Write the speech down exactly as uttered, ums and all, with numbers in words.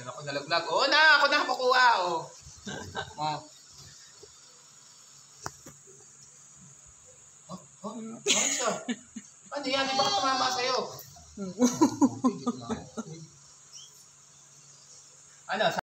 Meron ako nalaglag. Oo na, ako na kapakuha. Oh. Oh. Oh, oh, ano siya? Ano yan? Di ba tumama sa'yo?